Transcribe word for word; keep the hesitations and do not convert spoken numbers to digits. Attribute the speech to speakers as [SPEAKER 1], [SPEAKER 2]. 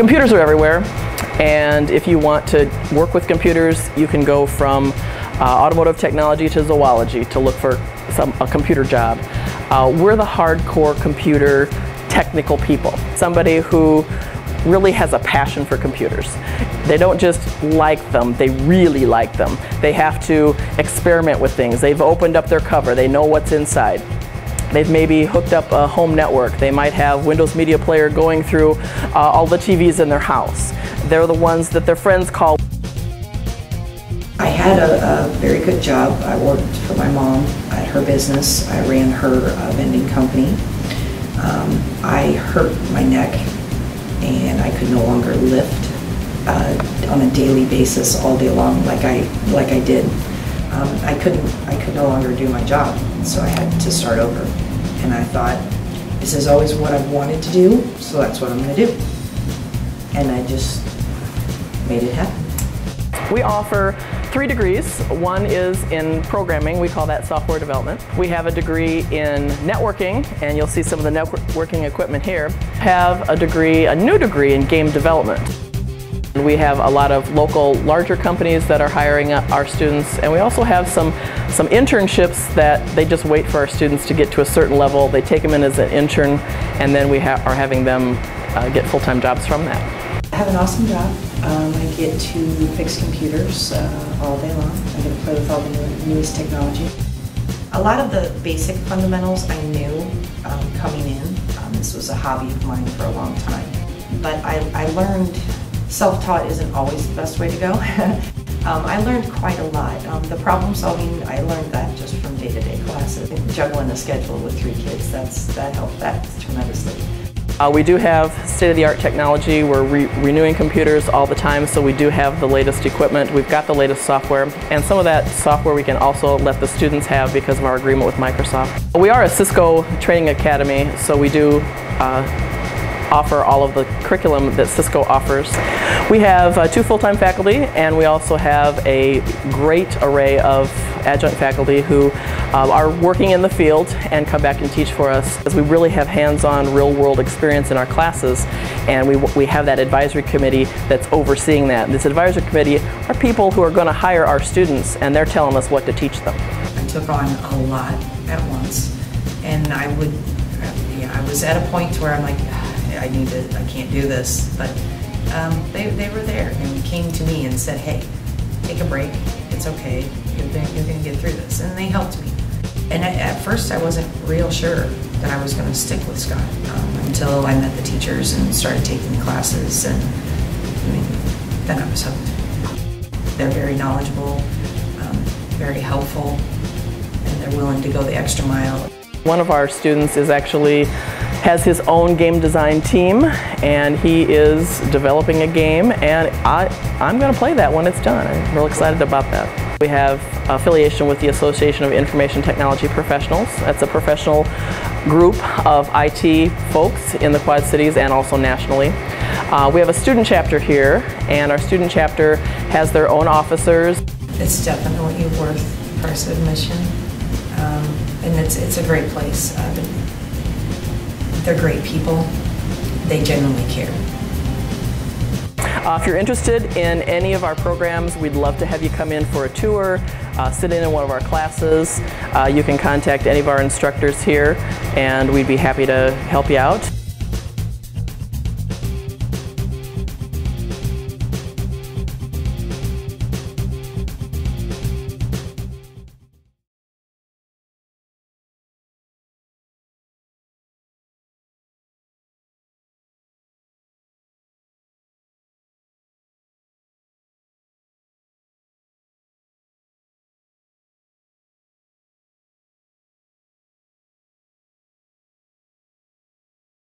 [SPEAKER 1] Computers are everywhere, and if you want to work with computers, you can go from uh, automotive technology to zoology to look for some, a computer job. Uh, we're the hardcore computer technical people, somebody who really has a passion for computers. They don't just like them, they really like them. They have to experiment with things. They've opened up their cover, they know what's inside. They've maybe hooked up a home network. They might have Windows Media Player going through uh, all the T Vs in their house. They're the ones that their friends call.
[SPEAKER 2] I had a, a very good job. I worked for my mom at her business. I ran her uh, vending company. Um, I hurt my neck and I could no longer lift uh, on a daily basis all day long like I, like I did. Um, I couldn't, I could no longer do my job, so I had to start over. And I thought, this is always what I've wanted to do, so that's what I'm going to do. And I just made it happen.
[SPEAKER 1] We offer three degrees. One is in programming, we call that software development. We have a degree in networking, and you'll see some of the networking equipment here. Have a degree, a new degree in game development. We have a lot of local larger companies that are hiring our students, and we also have some some internships that they just wait for our students to get to a certain level. They take them in as an intern, and then we ha are having them uh, get full-time jobs from that.
[SPEAKER 2] I have an awesome job. Um, I get to fix computers uh, all day long. I get to play with all the new, newest technology. A lot of the basic fundamentals I knew um, coming in. Um, this was a hobby of mine for a long time, but I, I learned. Self-taught isn't always the best way to go. um, I learned quite a lot. Um, the problem solving, I learned that just from day-to-day classes. Juggling a schedule with three kids, that's, that helped that tremendously.
[SPEAKER 1] Uh, we do have state-of-the-art technology. We're re renewing computers all the time, so we do have the latest equipment. We've got the latest software, and some of that software we can also let the students have because of our agreement with Microsoft. We are a Cisco training academy, so we do uh, offer all of the curriculum that Cisco offers. We have uh, two full-time faculty, and we also have a great array of adjunct faculty who uh, are working in the field and come back and teach for us. Because we really have hands-on, real-world experience in our classes, and we, we have that advisory committee that's overseeing that. And this advisory committee are people who are going to hire our students, and they're telling us what to teach them.
[SPEAKER 2] I took on a lot at once, and I would, yeah, I was at a point where I'm like, I need to, I can't do this, but um, they, they were there and came to me and said, hey, take a break, it's okay, you're gonna, you're gonna get through this, and they helped me. And I, at first I wasn't real sure that I was gonna stick with Scott um, until I met the teachers and started taking classes, and I mean, then I was hooked. They're very knowledgeable, um, very helpful, and they're willing to go the extra mile.
[SPEAKER 1] One of our students is actually has his own game design team, and he is developing a game, and I, I'm going to play that when it's done. I'm real excited about that. We have affiliation with the Association of Information Technology Professionals. That's a professional group of I T folks in the Quad Cities and also nationally. Uh, we have a student chapter here, and our student chapter has their own officers.
[SPEAKER 2] It's definitely worth the price of admission, um, and it's, it's a great place. Uh, They're great people. They genuinely care.
[SPEAKER 1] Uh, if you're interested in any of our programs, we'd love to have you come in for a tour, uh, sit in in one of our classes. Uh, you can contact any of our instructors here, and we'd be happy to help you out.